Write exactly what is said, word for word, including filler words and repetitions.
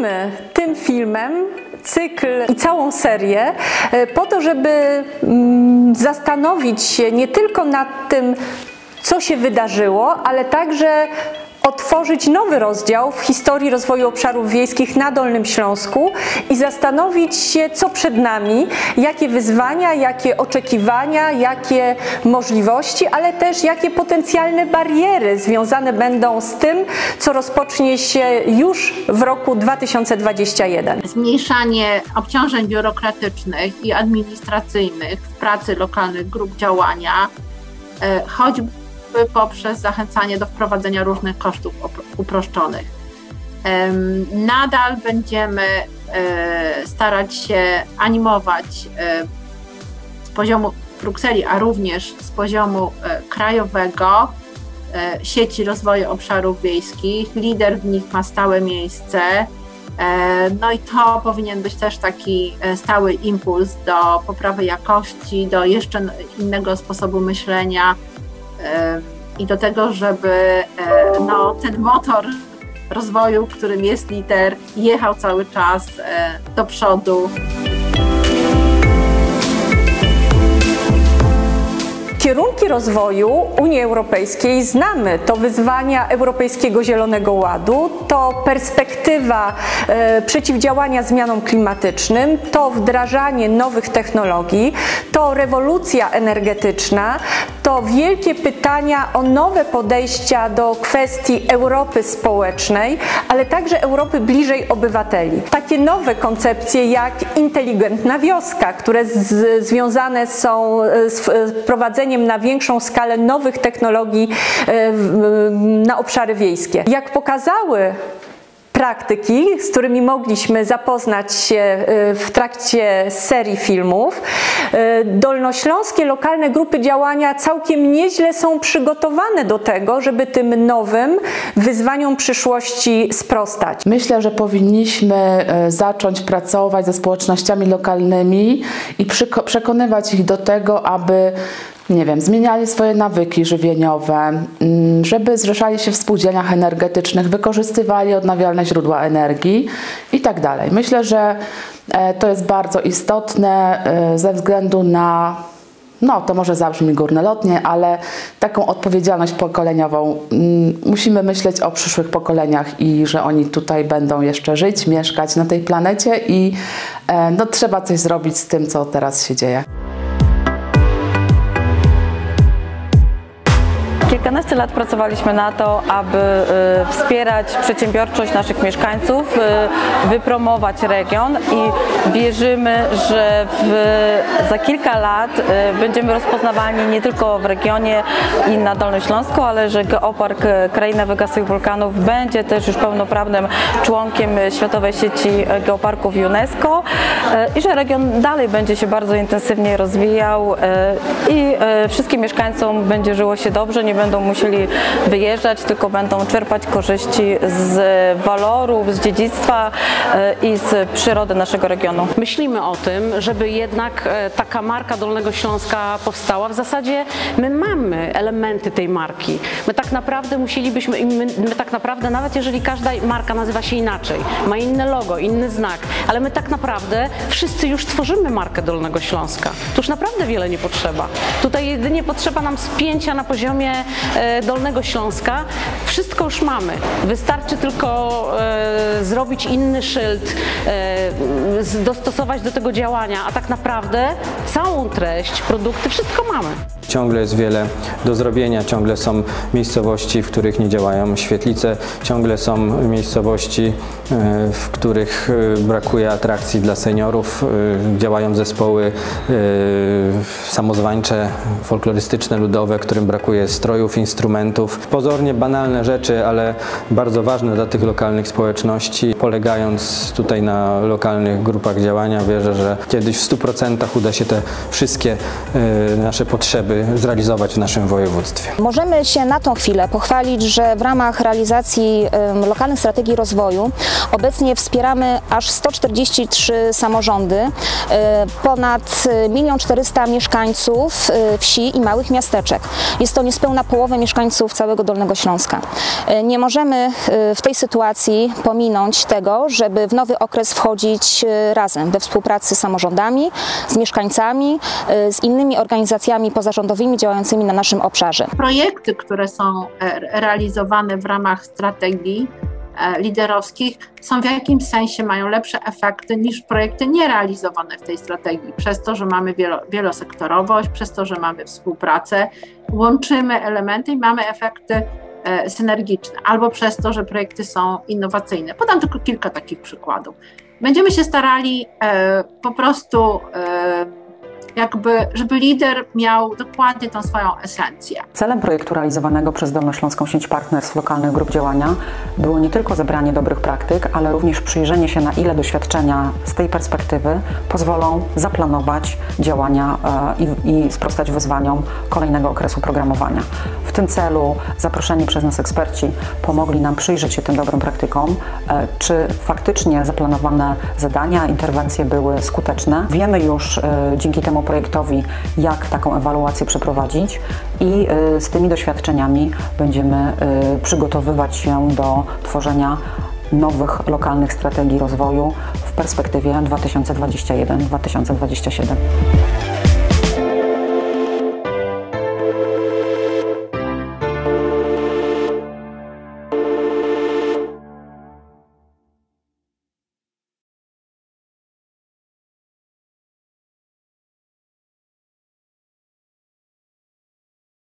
Kończymy tym filmem cykl i całą serię po to, żeby zastanowić się nie tylko nad tym, co się wydarzyło, ale także otworzyć nowy rozdział w historii rozwoju obszarów wiejskich na Dolnym Śląsku i zastanowić się, co przed nami, jakie wyzwania, jakie oczekiwania, jakie możliwości, ale też jakie potencjalne bariery związane będą z tym, co rozpocznie się już w roku dwa tysiące dwudziestym pierwszym. Zmniejszanie obciążeń biurokratycznych i administracyjnych w pracy lokalnych grup działania, choćby poprzez zachęcanie do wprowadzenia różnych kosztów uproszczonych. Nadal będziemy starać się animować z poziomu Brukseli, a również z poziomu krajowego sieci rozwoju obszarów wiejskich. Lider w nich ma stałe miejsce. No i to powinien być też taki stały impuls do poprawy jakości, do jeszcze innego sposobu myślenia, i do tego, żeby no, ten motor rozwoju, którym jest lider, jechał cały czas do przodu. Kierunki rozwoju Unii Europejskiej znamy. To wyzwania Europejskiego Zielonego Ładu, to perspektywa e, przeciwdziałania zmianom klimatycznym, to wdrażanie nowych technologii, to rewolucja energetyczna, to wielkie pytania o nowe podejścia do kwestii Europy społecznej, ale także Europy bliżej obywateli. Takie nowe koncepcje jak inteligentna wioska, które z, związane są z wprowadzeniem na większą skalę nowych technologii na obszary wiejskie. Jak pokazały praktyki, z którymi mogliśmy zapoznać się w trakcie serii filmów, dolnośląskie lokalne grupy działania całkiem nieźle są przygotowane do tego, żeby tym nowym wyzwaniom przyszłości sprostać. Myślę, że powinniśmy zacząć pracować ze społecznościami lokalnymi i przekonywać ich do tego, aby nie wiem, zmieniali swoje nawyki żywieniowe, żeby zrzeszali się w spółdzielniach energetycznych, wykorzystywali odnawialne źródła energii i tak dalej. Myślę, że to jest bardzo istotne ze względu na, no to może zabrzmi górnolotnie, ale taką odpowiedzialność pokoleniową. Musimy myśleć o przyszłych pokoleniach i że oni tutaj będą jeszcze żyć, mieszkać na tej planecie i no, trzeba coś zrobić z tym, co teraz się dzieje. Kilkanaście lat pracowaliśmy na to, aby y, wspierać przedsiębiorczość naszych mieszkańców, y, wypromować region i wierzymy, że w, za kilka lat y, będziemy rozpoznawani nie tylko w regionie i na Dolnym Śląsku, ale że Geopark Kraina Wygasłych Wulkanów będzie też już pełnoprawnym członkiem Światowej Sieci Geoparków UNESCO y, i że region dalej będzie się bardzo intensywnie rozwijał y, i y, wszystkim mieszkańcom będzie żyło się dobrze, nie będą musieli wyjeżdżać, tylko będą czerpać korzyści z walorów, z dziedzictwa i z przyrody naszego regionu. Myślimy o tym, żeby jednak taka marka Dolnego Śląska powstała. W zasadzie my mamy elementy tej marki. My tak naprawdę musielibyśmy, my, my tak naprawdę, nawet jeżeli każda marka nazywa się inaczej, ma inne logo, inny znak, ale my tak naprawdę wszyscy już tworzymy markę Dolnego Śląska. Tu już naprawdę wiele nie potrzeba. Tutaj jedynie potrzeba nam spięcia na poziomie Dolnego Śląska. Wszystko już mamy. Wystarczy tylko e, zrobić inny szyld, e, dostosować do tego działania, a tak naprawdę całą treść, produkty, wszystko mamy. Ciągle jest wiele do zrobienia, ciągle są miejscowości, w których nie działają świetlice, ciągle są miejscowości, w których brakuje atrakcji dla seniorów, działają zespoły samozwańcze, folklorystyczne, ludowe, którym brakuje strojów, instrumentów. Pozornie banalne rzeczy, ale bardzo ważne dla tych lokalnych społeczności. Polegając tutaj na lokalnych grupach działania, wierzę, że kiedyś w stu procentach uda się te wszystkie nasze potrzeby zrealizować w naszym województwie. Możemy się na tą chwilę pochwalić, że w ramach realizacji um, lokalnych strategii rozwoju obecnie wspieramy aż sto czterdzieści trzy samorządy, um, ponad milion czterysta mieszkańców um, wsi i małych miasteczek. Jest to niespełna połowę mieszkańców całego Dolnego Śląska. Um, nie możemy um, w tej sytuacji pominąć tego, żeby w nowy okres wchodzić um, razem we współpracy z samorządami, z mieszkańcami, um, z innymi organizacjami pozarządowymi działającymi na naszym obszarze. Projekty, które są realizowane w ramach strategii liderowskich, są w jakimś sensie, mają lepsze efekty niż projekty nierealizowane w tej strategii, przez to, że mamy wielo, wielosektorowość, przez to, że mamy współpracę, łączymy elementy i mamy efekty e, synergiczne, albo przez to, że projekty są innowacyjne. Podam tylko kilka takich przykładów. Będziemy się starali e, po prostu e, jakby, żeby lider miał dokładnie tą swoją esencję. Celem projektu realizowanego przez Dolnośląską Sieć Partnerstw Lokalnych Grup Działania było nie tylko zebranie dobrych praktyk, ale również przyjrzenie się, na ile doświadczenia z tej perspektywy pozwolą zaplanować działania i, i sprostać wyzwaniom kolejnego okresu programowania. W tym celu zaproszeni przez nas eksperci pomogli nam przyjrzeć się tym dobrym praktykom, czy faktycznie zaplanowane zadania, interwencje były skuteczne. Wiemy już dzięki temu projektowi, jak taką ewaluację przeprowadzić i z tymi doświadczeniami będziemy przygotowywać się do tworzenia nowych lokalnych strategii rozwoju w perspektywie dwa tysiące dwudziestym pierwszym do dwa tysiące dwudziestego siódmego.